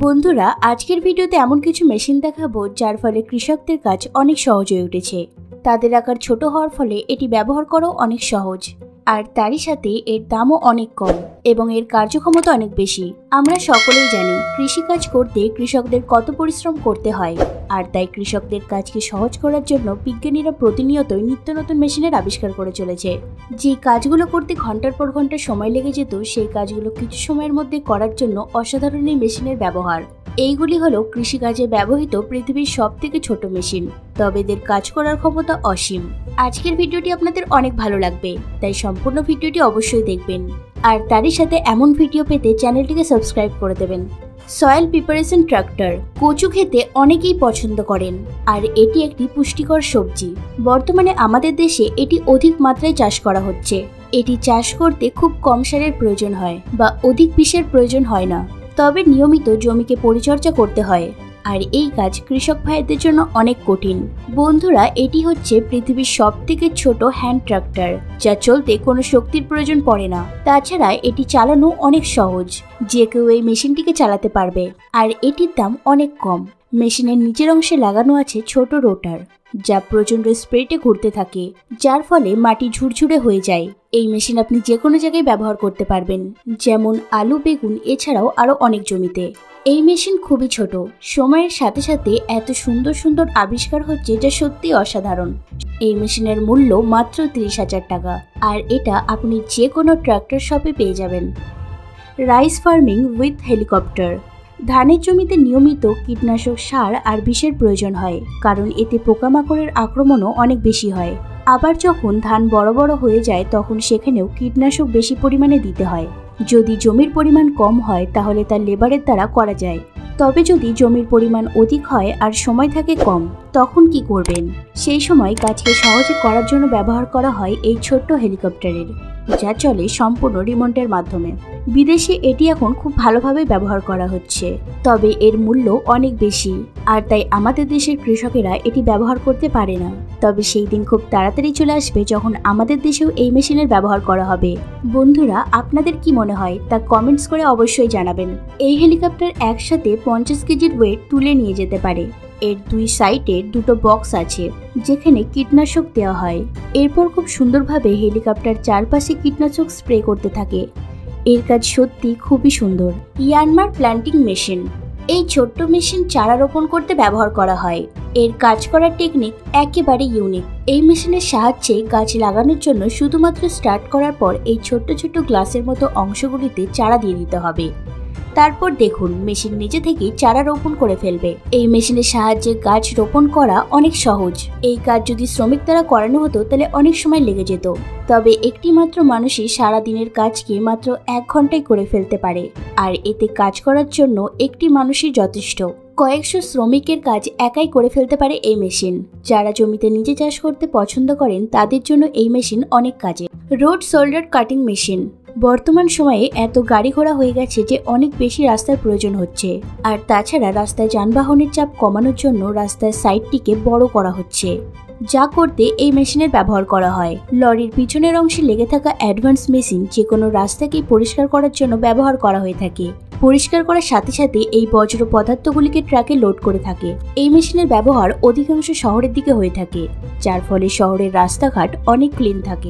বন্ধুরা আজকের ভিডিওতে এমন কিছু মেশিন দেখাবো যার ফলে কৃষকদের কাজ অনেক সহজ হয়ে উঠেছে। তাদের আকার ছোট হওয়ার ফলে এটি ব্যবহার করাও অনেক সহজ, আর তারই সাথে এর দামও অনেক কম এবং এর কার্যক্ষমতা অনেক বেশি। আমরা সকলেই জানি কৃষিকাজ করতে কৃষকদের কত পরিশ্রম করতে হয়, আর তাই কৃষকদের কাজকে সহজ করার জন্য বিজ্ঞানীরা প্রতিনিয়তই নিত্য নতুন মেশিনের আবিষ্কার করে চলেছে। যে কাজগুলো করতে ঘন্টার পর ঘন্টা সময় লেগে যেত, সেই কাজগুলো কিছু সময়ের মধ্যে করার জন্য অসাধারণ এই মেশিনের ব্যবহার। এইগুলি হলো কৃষিকাজে ব্যবহৃত পৃথিবীর সবথেকে ছোট মেশিন, তবে এদের কাজ করার ক্ষমতা অসীম। আজকের ভিডিওটি আপনাদের অনেক ভালো লাগবে, তাই সম্পূর্ণ ভিডিওটি অবশ্যই দেখবেন, আর তারই সাথে এমন ভিডিও পেতে চ্যানেলটিকে সাবস্ক্রাইব করে দেবেন। সয়েল প্রিপারেশন ট্রাক্টর কচু খেতে অনেকেই পছন্দ করেন, আর এটি একটি পুষ্টিকর সবজি। বর্তমানে আমাদের দেশে এটি অধিক মাত্রায় চাষ করা হচ্ছে। এটি চাষ করতে খুব কম সারের প্রয়োজন হয় বা অধিক বিষের প্রয়োজন হয় না, তবে নিয়মিত জমিকে পরিচর্যা করতে হয়, আর এই কাজ কৃষক ভাইদের জন্য অনেক কঠিন। বন্ধুরা, এটি হচ্ছে পৃথিবীর সবথেকে ছোট হ্যান্ড ট্রাক্টর, যা চলতে কোনো শক্তির প্রয়োজন পড়ে না। তাছাড়া এটি চালানো অনেক সহজ, যে কেউ এই মেশিনটিকে চালাতে পারবে, আর এটির দাম অনেক কম। মেশিনের নিচের অংশে লাগানো আছে ছোট রোটার, যা প্রচণ্ড স্পিডে ঘুরতে থাকে, যার ফলে মাটি ঝুরঝুরে হয়ে যায়। এই মেশিন আপনি যে কোনো জায়গায় ব্যবহার করতে পারবেন, যেমন আলু, বেগুন, এছাড়াও আরও অনেক জমিতে। এই মেশিন খুবই ছোট। সময়ের সাথে সাথে এত সুন্দর সুন্দর আবিষ্কার হচ্ছে, যা সত্যি অসাধারণ। এই মেশিনের মূল্য মাত্র 30,000 টাকা, আর এটা আপনি যে কোনো ট্রাক্টর শপে পেয়ে যাবেন। Rice farming with helicopter. ধানের জমিতে নিয়মিত কীটনাশক, সার আর বিষের প্রয়োজন হয়, কারণ এতে পোকামাকড়ের আক্রমণও অনেক বেশি হয়। আবার যখন ধান বড় বড় হয়ে যায়, তখন সেখানেও কীটনাশক বেশি পরিমাণে দিতে হয়। যদি জমির পরিমাণ কম হয়, তাহলে তা লেবারের দ্বারা করা যায়। তবে যদি জমির পরিমাণ অধিক হয় আর সময় থাকে কম, তখন কি করবেন? সেই সময় কাজকে সহজে করার জন্য ব্যবহার করা হয় এই ছোট্ট হেলিকপ্টারের, যা চলে সম্পূর্ণ রিমোটের মাধ্যমে। বিদেশে এটি এখন খুব ভালোভাবে ব্যবহার করা হচ্ছে, তবে এর মূল্য অনেক বেশি, আর তাই আমাদের দেশের কৃষকেরা এটি ব্যবহার করতে পারে না। তবে সেই দিন খুব তাড়াতাড়ি চলে আসবে যখন আমাদের দেশেও এই মেশিনের ব্যবহার করা হবে। বন্ধুরা, আপনাদের কি মনে হয় তা কমেন্টস করে অবশ্যই জানাবেন। এই হেলিকপ্টার একসাথে 50 কেজির ওয়েট তুলে নিয়ে যেতে পারে। এর দুই সাইডে দুটো বক্স আছে, যেখানে কীটনাশক দেওয়া হয়। এরপর খুব সুন্দরভাবে হেলিকপ্টার চারপাশে কীটনাশক স্প্রে করতে থাকে। এর কাজ সত্যি খুবই সুন্দর। Yanmar planting machine. এই ছোট্ট মেশিন চারা রোপণ করতে ব্যবহার করা হয়। এর কাজ করার টেকনিক একেবারে ইউনিক। এই মেশিনের সাহায্যে গাছ লাগানোর জন্য শুধুমাত্র স্টার্ট করার পর এই ছোট্ট ছোট্ট গ্লাসের মতো অংশগুলিতে চারা দিয়ে দিতে হবে। তারপর দেখুন, মেশিন নিজে থেকেই চারা রোপণ করে ফেলবে। এই মেশিনের সাহায্যে গাছ রোপণ করা অনেক সহজ। এই কাজ যদি শ্রমিক দ্বারা করানো হতো, তাহলে অনেক সময় লেগে যেত। তবে একটি মাত্র মানুষই সারা দিনের কাজকে মাত্র 1 ঘন্টায় করে ফেলতে পারে, আর এতে কাজ করার জন্য একটি মানুষই যথেষ্ট। কয়েকশো শ্রমিকের কাজ একাই করে ফেলতে পারে এই মেশিন। যারা জমিতে নিজে চাষ করতে পছন্দ করেন, তাদের জন্য এই মেশিন অনেক কাজে। Road shoulder cutting machine. বর্তমান সময়ে এত গাড়ি ঘোড়া হয়ে গেছে যে অনেক বেশি রাস্তার প্রয়োজন হচ্ছে, আর তাছাড়া রাস্তায় যানবাহনের চাপ কমানোর জন্য রাস্তার সাইডটিকে বড় করা হচ্ছে, যা করতে এই মেশিনের ব্যবহার করা হয়। লরির পিছনের অংশে লেগে থাকা অ্যাডভান্স মেশিন যে কোনো রাস্তাকেই পরিষ্কার করার জন্য ব্যবহার করা হয়ে থাকে। পরিষ্কার করার সাথে সাথে এই বজ্র পদার্থগুলিকে ট্রাকে লোড করে থাকে। এই মেশিনের ব্যবহার অধিকাংশ শহরের দিকে হয়ে থাকে, যার ফলে শহরের রাস্তাঘাট অনেক ক্লিন থাকে।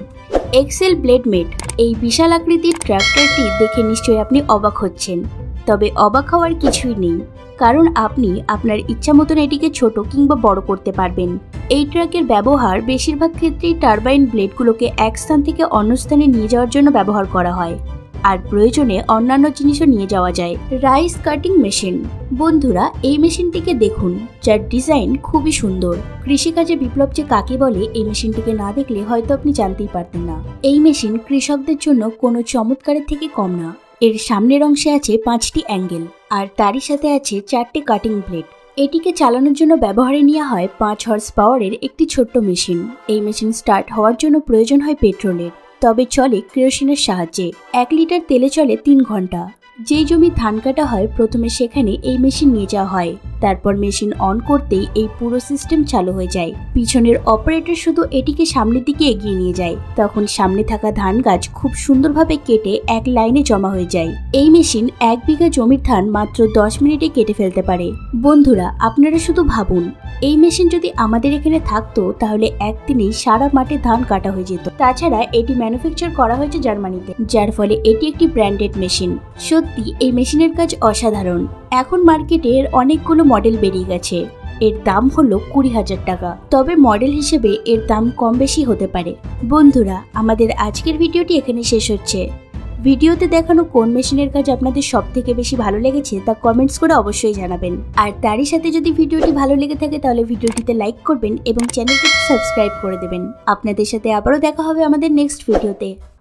Excel blade mate. এই বিশাল আকৃতির ট্রাক্টরটি দেখে নিশ্চয়ই আপনি অবাক হচ্ছেন, তবে অবাক হওয়ার কিছুই নেই, কারণ আপনি আপনার ইচ্ছা মতন এটিকে ছোট কিংবা বড় করতে পারবেন। এই ট্রাকের ব্যবহার বেশিরভাগ ক্ষেত্রেই টারবাইন ব্লেডগুলোকে এক স্থান থেকে অন্য স্থানে নিয়ে যাওয়ার জন্য ব্যবহার করা হয়, আর প্রয়োজনে অন্যান্য জিনিসও নিয়ে যাওয়া যায়। Rice cutting machine. বন্ধুরা, এই মেশিনটিকে দেখুন, যার ডিজাইন খুবই সুন্দর। কৃষিকাজে বিপ্লব যে কাকে বলে, এই মেশিনটিকে না দেখলে হয়তো আপনি জানতেই পারতেন না। এই মেশিন কৃষকদের জন্য কোনো চমৎকারের থেকে কম না। এর সামনের অংশে আছে 5টি অ্যাঙ্গেল, আর তারই সাথে আছে 4টে কাটিং ব্লেড। এটিকে চালানোর জন্য ব্যবহারে নেওয়া হয় 5 হর্স পাওয়ারের একটি ছোট্ট মেশিন। এই মেশিন স্টার্ট হওয়ার জন্য প্রয়োজন হয় পেট্রোলের, তবে চলে কেরোসিনের সাহায্যে। 1 লিটার তেলে চলে 3 ঘন্টা। যেই জমি ধান কাটা হয় প্রথমে সেখানে এই মেশিন নিয়ে যাওয়া হয়। তারপর মেশিন অন করতেই এই পুরো সিস্টেম চালু হয়ে যায়। পিছনের অপারেটর শুধু এটিকে সামনের দিকে এগিয়ে নিয়ে যায়। তখন সামনে থাকা ধান গাছ খুব সুন্দরভাবে কেটে এক লাইনে জমা হয়ে যায়। এই মেশিন 1 বিঘা জমির ধান মাত্র 10 মিনিটে কেটে ফেলতে পারে। বন্ধুরা, আপনারা শুধু ভাবুন, এই মেশিন যদি আমাদের এখানে থাকতো তাহলে একদিনেই সারা মাঠে ধান কাটা হয়ে যেত। তাছাড়া এটি ম্যানুফ্যাকচার করা হয়েছে জার্মানিতে, যার ফলে এটি একটি ব্র্যান্ডেড মেশিন। সত্যি এই মেশিনের কাজ অসাধারণ। এখন মার্কেটে এর অনেকগুলো মডেল বেরিয়ে গেছে। এর দাম হলো 20,000 টাকা, তবে মডেল হিসেবে এর দাম কম বেশি হতে পারে। বন্ধুরা, আমাদের আজকের ভিডিওটি এখানে শেষ হচ্ছে। ভিডিওতে দেখানো কোন মেশিনের কাজ আপনাদের সব থেকে বেশি ভালো লেগেছে তা কমেন্টস করে অবশ্যই জানাবেন। আর তারই সাথে যদি ভিডিওটি ভালো লেগে থাকে তাহলে ভিডিওটিতে লাইক করবেন এবং চ্যানেলটিকে সাবস্ক্রাইব করে দেবেন। আপনাদের সাথে আবারও দেখা হবে আমাদের নেক্সট ভিডিওতে।